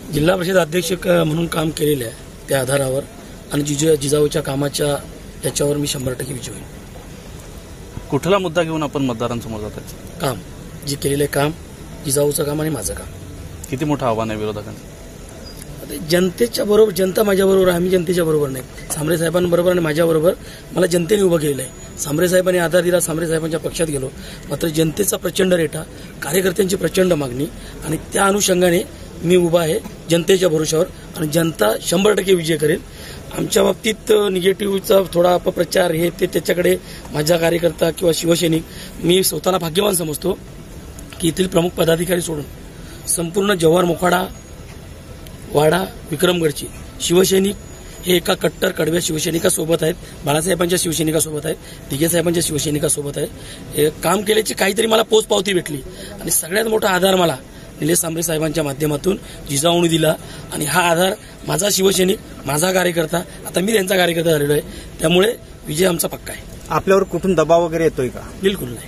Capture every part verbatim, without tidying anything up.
जिल्हा परिषद अध्यक्ष म्हणून काम केलेले आहे त्या आधारावर आणि जिजा जिजाऊच्या कामाच्या त्याच्यावर मी शंभर टक्के विजयी होईल. कुठला मुद्दा घेऊन आपण मतदारांसमोर जातात? काम जे केलेले काम, जिजाऊचं काम आणि माझं काम. किती मोठं आव्हान आहे विरोधकांचं? जनतेच्या बरोबर, जनता माझ्या बरोबर आहे, आम्ही जनतेच्या बरोबर नाही. सांबरे साहेबांबरोबर आणि माझ्या बरोबर मला जनतेने उभं केलेलं आहे. सांबरे साहेबांनी आधार दिला, सांबरे साहेबांच्या पक्षात गेलो. मात्र जनतेचा प्रचंड रेटा, कार्यकर्त्यांची प्रचंड मागणी आणि त्या अनुषंगाने मी उभा आहे जनतेच्या भरोशावर आणि जनता शंभर टक्के विजय करेल. आमच्या बाबतीत निगेटिव्हचा थोडा अपप्रचार हे ते त्याच्याकडे माझा कार्यकर्ता किंवा शिवसैनिक, मी स्वतःला भाग्यवान समजतो की येथील प्रमुख पदाधिकारी सोडून संपूर्ण जव्हार मोखाडा, वाडा, विक्रमगडची शिवसैनिक हे एका कट्टर कडव्या शिवसैनिकासोबत आहेत. बाळासाहेबांच्या शिवसैनिकासोबत आहेत, दिघे साहेबांच्या शिवसैनिकासोबत आहे. काम केल्याची काहीतरी मला पोचपावती भेटली आणि सगळ्यात मोठा आधार मला निलेश सांबरे साहेबांच्या माध्यमातून जिजाऊने दिला आणि हा आधार माझा शिवसैनिक, माझा कार्यकर्ता, आता मी त्यांचा कार्यकर्ता झालेलो आहे. त्यामुळे विजय आमचा पक्का आहे. आपल्यावर कुठून दबाव वगैरे येतोय का? बिलकुल नाही.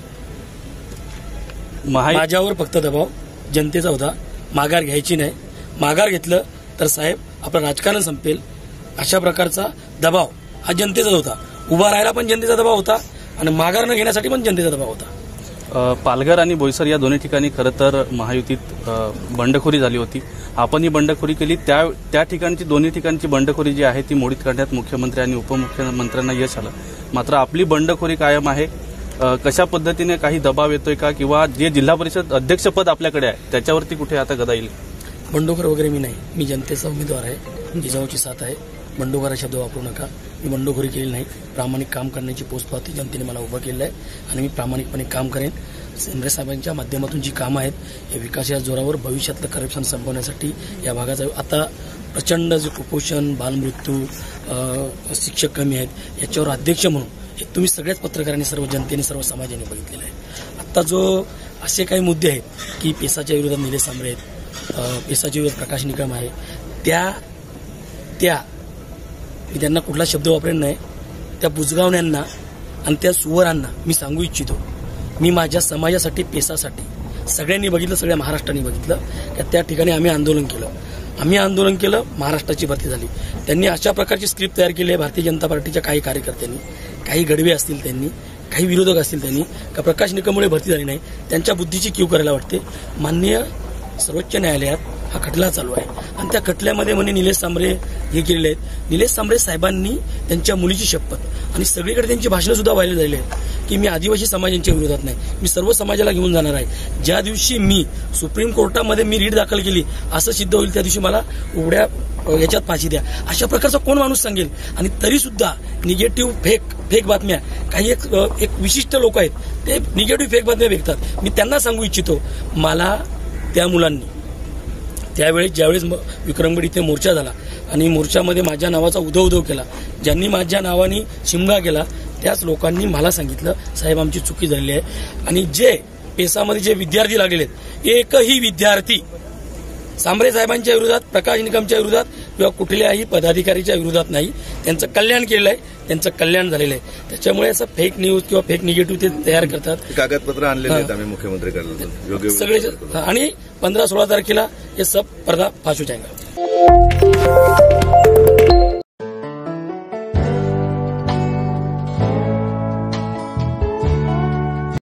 माझ्यावर फक्त दबाव जनतेचा होता. माघार घ्यायची नाही. माघार घेतलं तर साहेब आपलं राजकारण संपेल अशा प्रकारचा दबाव हा जनतेचाच होता. उभा राहायला पण जनतेचा दबाव होता आणि माघार न घेण्यासाठी पण जनतेचा दबाव होता. पालघर आणि बोईसर या दोन्ही ठिकाणी खरं तर महायुतीत बंडखोरी झाली होती. आपण ही बंडखोरी केली. त्या त्या ठिकाणची दोन्ही ठिकाणची बंडखोरी जी आहे ती मोडीत काढण्यात मुख्यमंत्री आणि उपमुख्यमंत्र्यांना यश आलं. मात्र आपली बंडखोरी कायम आहे. कशा पद्धतीने काही दबाव येतोय का किंवा जे जिल्हा परिषद अध्यक्षपद आपल्याकडे आहे त्याच्यावरती कुठे आता गदा येईल? बंडखोर वगैरे मी नाही. मी जनतेचा उमेदवार आहे. जिजाऊची साथ आहे. बंडखोर हा शब्द वापरू नका. मी बंडखोरी केली नाही. प्रामाणिक काम करण्याची पोचपावती जनतेने मला उभं केलं आहे आणि मी प्रामाणिकपणे काम करेन. सांबरे साहेबांच्या माध्यमातून जी कामं आहेत हे विकासाच्या जोरावर भविष्यातलं करप्शन संपवण्यासाठी या भागाचा आता प्रचंड जे कुपोषण, बालमृत्यू, शिक्षक कमी आहेत याच्यावर अध्यक्ष म्हणून हे तुम्ही सगळ्याच पत्रकारांनी, सर्व जनतेने, सर्व समाजाने बघितलेलं आहे. आता जो असे काही मुद्दे आहेत की पेसाच्या विरोधात निलेश सांबरे आहेत, पेसाच्या विरोधात प्रकाश निकम आहे, त्या त्या मी त्यांना कुठला शब्द वापरेन नाही. त्या बुजगावण्यांना आणि त्या सुवरांना मी सांगू इच्छितो, मी माझ्या समाजासाठी, पेसासाठी सगळ्यांनी बघितलं, सगळ्या महाराष्ट्राने बघितलं की त्या ठिकाणी आम्ही आंदोलन केलं. आम्ही आंदोलन केलं, महाराष्ट्राची भरती झाली. त्यांनी अशा प्रकारची स्क्रिप्ट तयार केली आहे भारतीय जनता पार्टीच्या काही कार्यकर्त्यांनी, काही गडवे असतील त्यांनी, काही विरोधक असतील त्यांनी, का प्रकाश निकममुळे भरती झाली नाही. त्यांच्या बुद्धीची कीव करायला वाटते. माननीय सर्वोच्च न्यायालयात हा खटला चालू आहे आणि त्या खटल्यामध्ये म्हणे निलेश सांबरे हे केलेले आहेत. निलेश सांबरे साहेबांनी त्यांच्या मुलीची शपथ आणि सगळीकडे त्यांची भाषणं सुद्धा व्हायला झालेली आहेत की मी आदिवासी समाजांच्या विरोधात नाही, मी सर्व समाजाला घेऊन जाणार आहे. ज्या दिवशी मी सुप्रीम कोर्टामध्ये मी रीट दाखल केली असं सिद्ध होईल त्या दिवशी मला उघड्या याच्यात फाशी द्या, अशा प्रकारचा कोण माणूस सांगेल. आणि तरी सुद्धा निगेटिव्ह फेक फेक बातम्या, काही एक एक विशिष्ट लोक आहेत ते निगेटिव्ह फेक बातम्या विकतात. मी त्यांना सांगू इच्छितो, मला त्या मुलांनी त्यावेळेस ज्यावेळेस विक्रमगड इथे मोर्चा झाला आणि मोर्चामध्ये माझ्या नावाचा उदो उदो केला, ज्यांनी माझ्या नावाने शिमगा केला त्याच लोकांनी मला सांगितलं साहेब आमची चुकी झालेली आहे. आणि जे पेसामध्ये जे विद्यार्थी लागलेले आहेत, एकही विद्यार्थी सांबरे साहेबांच्या विरोधात, प्रकाश निकमच्या विरोधात किंवा कुठल्याही पदाधिकारीच्या विरोधात नाही. त्यांचं कल्याण केलेलं आहे, त्यांचं कल्याण झालेलं आहे. त्याच्यामुळे असं फेक न्यूज किंवा फेक निगेटिव्ह ते तयार करतात. कागदपत्र आणलेले आहेत आम्ही मुख्यमंत्र्यांकडून सगळे आणि पंधरा सोळा तारखेला हे सब पर्दा फाश हो जाएगा.